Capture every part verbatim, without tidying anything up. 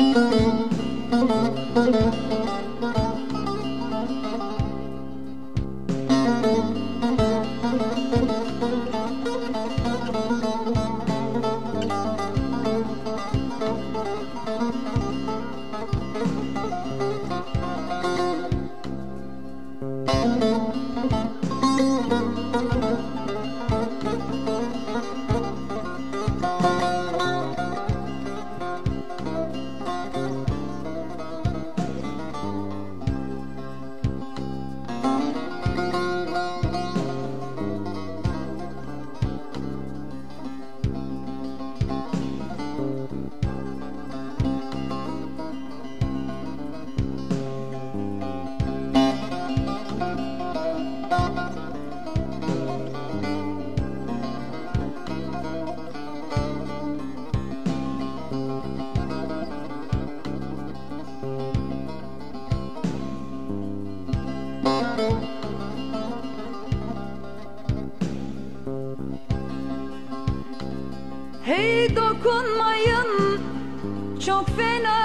Hey dokunmayın, çok fena.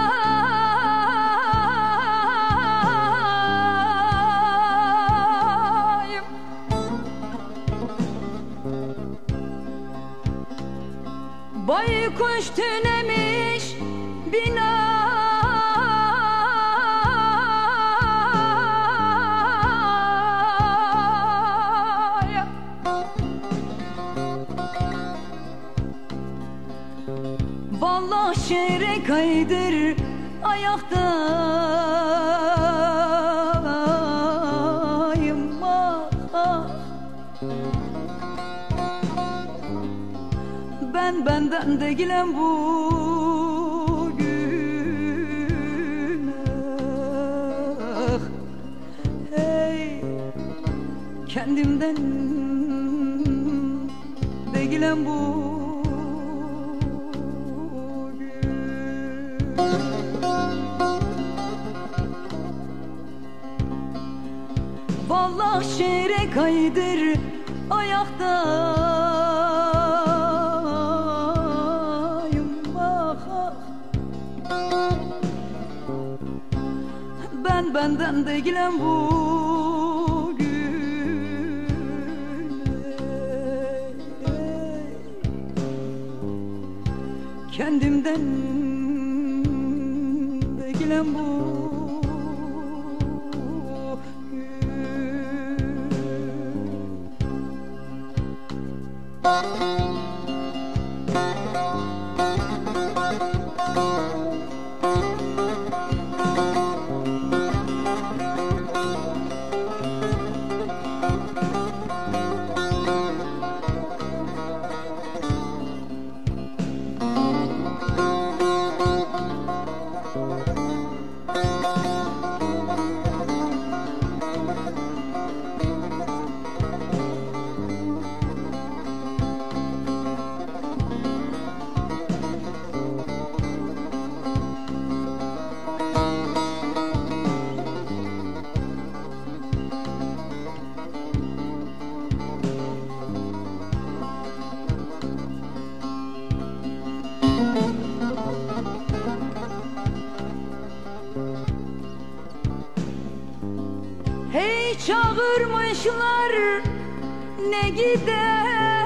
Baykuş tünemiş bina. Vallahi şehre kaydır ayaktayım, ah, ah. Ben benden değilim bugün, ah. Hey, kendimden değilim bugün. Vallahi şehre kaydır ayaktayım, ah, ah. Ben benden değilim bugün, hey, hey. Kendimden değilim bugün. Hey çağırmışlar ne gider,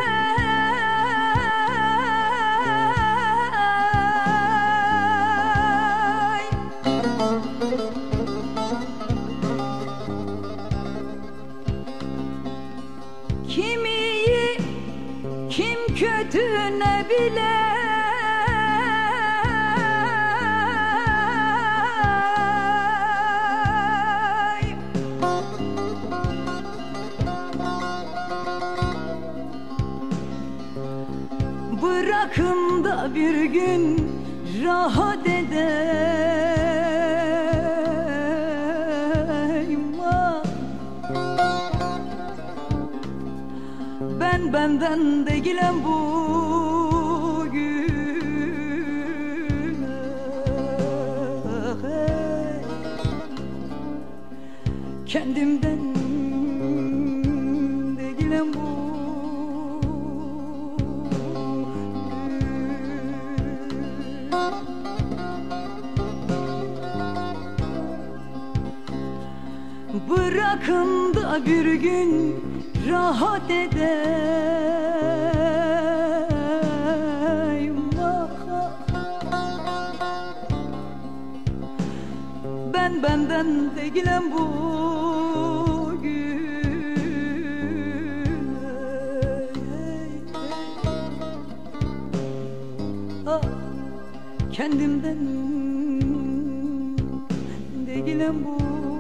kim iyi kim kötü ne bile. Bırakın da bir gün rahat edeyim, ah. Ben benden değilim bugün, ah, hey. Kendimden değilim bugün. yakında bir gün rahat edeyim. Ah, ah. Ben benden değilim bugün. Ah, kendimden değilim bugün.